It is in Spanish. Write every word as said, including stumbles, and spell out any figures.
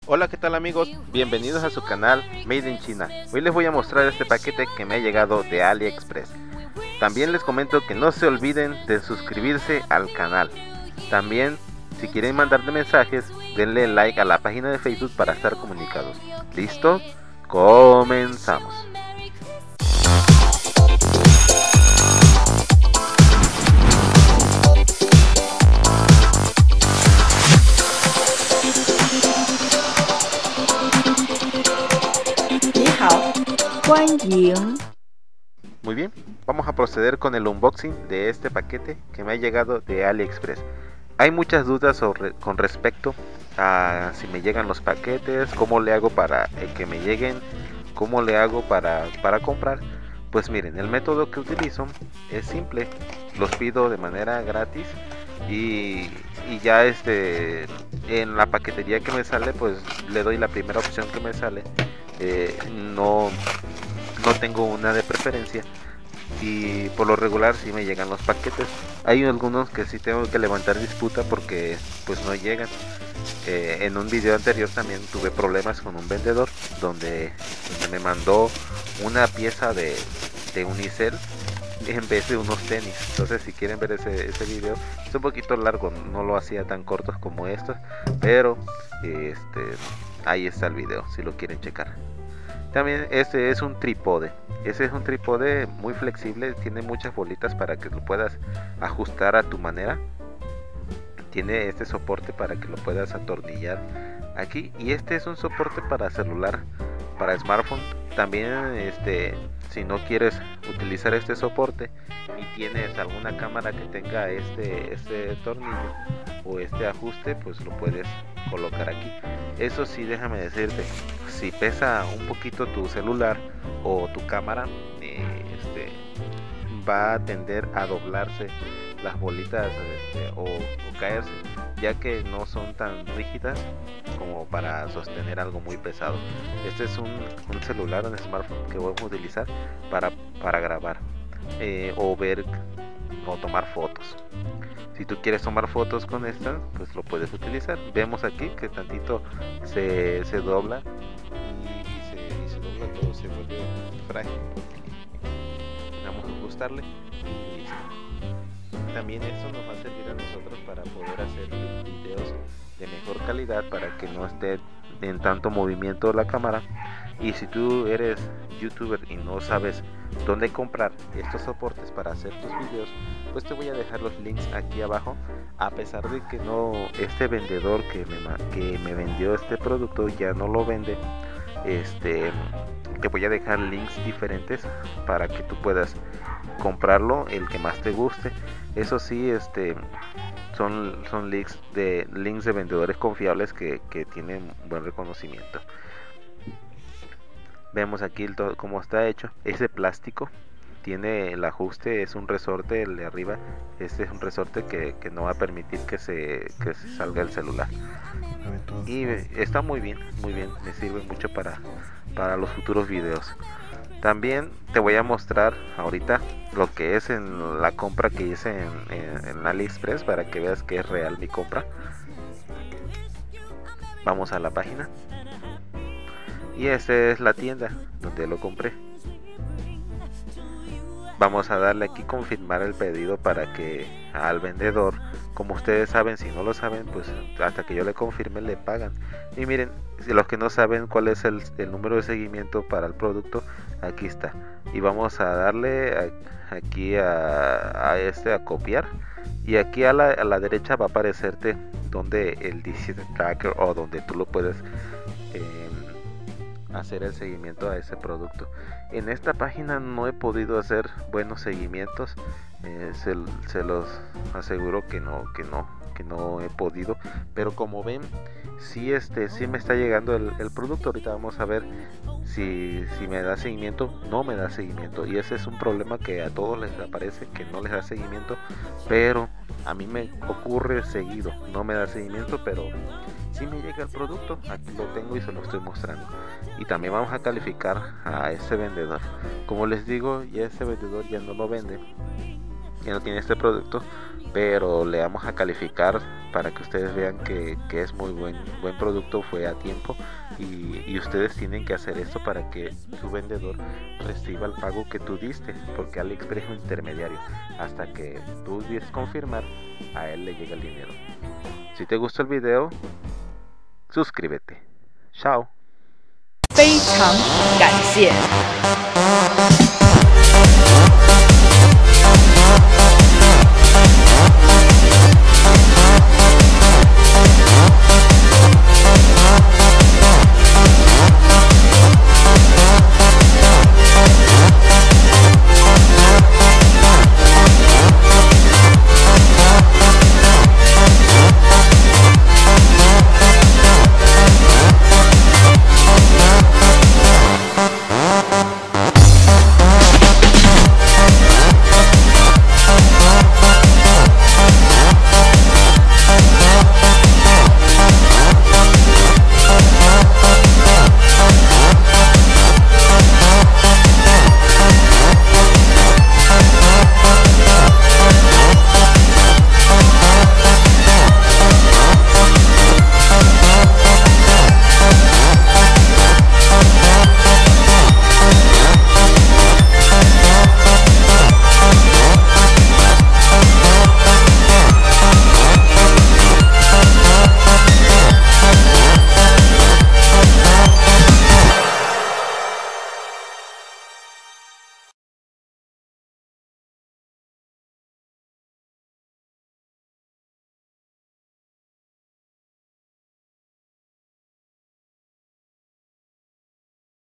Hola, ¿qué tal amigos? Bienvenidos a su canal Made in China. Hoy les voy a mostrar este paquete que me ha llegado de AliExpress. También les comento que no se olviden de suscribirse al canal. También, si quieren mandarme mensajes, denle like a la página de Facebook para estar comunicados. ¿Listo? Comenzamos. Muy bien, vamos a proceder con el unboxing de este paquete que me ha llegado de AliExpress. Hay muchas dudas sobre, con respecto a si me llegan los paquetes, cómo le hago para eh, que me lleguen, cómo le hago para, para comprar. Pues miren, el método que utilizo es simple, los pido de manera gratis y, y ya este en la paquetería que me sale pues le doy la primera opción que me sale. Eh, no no tengo una de preferencia y por lo regular sí me llegan los paquetes. Hay algunos que sí tengo que levantar disputa porque pues no llegan. Eh, en un video anterior también tuve problemas con un vendedor donde, donde me mandó una pieza de, de unicel en vez de unos tenis. Entonces si quieren ver ese, ese video, es un poquito largo, no lo hacía tan cortos como estos, pero este ahí está el video si lo quieren checar. También este es un trípode. Ese es un trípode muy flexible, tiene muchas bolitas para que lo puedas ajustar a tu manera. Tiene este soporte para que lo puedas atornillar aquí, y este es un soporte para celular, para smartphone. También este si no quieres utilizar este soporte y tienes alguna cámara que tenga este este tornillo o este ajuste, pues lo puedes colocar aquí. Eso sí, déjame decirte, si pesa un poquito tu celular o tu cámara, eh, este, va a tender a doblarse las bolitas este, o, o caerse, ya que no son tan rígidas como para sostener algo muy pesado. Este es un, un celular, un smartphone que voy a utilizar para, para grabar eh, o ver o tomar fotos. Si tú quieres tomar fotos con esta, pues lo puedes utilizar. Vemos aquí que tantito se, se dobla y, y, se, y se dobla todo, se vuelve frágil. Vamos a ajustarle y listo. También esto nos va a servir a nosotros para poder hacer videos de mejor calidad, para que no esté en tanto movimiento la cámara. Y si tú eres youtuber y no sabes dónde comprar estos soportes para hacer tus videos, pues te voy a dejar los links aquí abajo. A pesar de que no este vendedor que me, que me vendió este producto ya no lo vende, este te voy a dejar links diferentes para que tú puedas comprarlo el que más te guste. Eso sí, este son, son links de links de vendedores confiables que, que tienen buen reconocimiento. Vemos aquí el todo, cómo está hecho. Ese plástico tiene el ajuste, es un resorte, el de arriba. Este es un resorte que, que no va a permitir que se, que se salga el celular. Y está muy bien, muy bien, me sirve mucho para, para los futuros videos. También te voy a mostrar ahorita lo que es en la compra que hice en, en, en AliExpress, para que veas que es real mi compra. Vamos a la página. Y esta es la tienda donde lo compré. Vamos a darle aquí confirmar el pedido para que al vendedor, como ustedes saben, si no lo saben, pues hasta que yo le confirme le pagan. Y miren, si los que no saben cuál es el, el número de seguimiento para el producto, aquí está. Y vamos a darle a, aquí a, a este a copiar. Y aquí a la, a la derecha va a aparecerte donde el dice tracker, o donde tú lo puedes eh, hacer el seguimiento a ese producto. En esta página no he podido hacer buenos seguimientos, eh, se, se los aseguro que no, que no, que no he podido, pero como ven, sí, este, sí me está llegando el, el producto. Ahorita vamos a ver si, si me da seguimiento. No me da seguimiento, y ese es un problema que a todos les aparece, que no les da seguimiento, pero a mí me ocurre seguido. No me da seguimiento, pero sí me llega el producto. Aquí lo tengo y se lo estoy mostrando. Y también vamos a calificar a este vendedor. Como les digo, ya este vendedor ya no lo vende, ya no tiene este producto, pero le vamos a calificar para que ustedes vean que, que es muy buen, buen producto, fue a tiempo, y, y ustedes tienen que hacer esto para que tu vendedor reciba el pago que tú diste, porque AliExpress es un intermediario. Hasta que tú dices confirmar, a él le llega el dinero. Si te gustó el video, suscríbete. Chao. 非常感谢。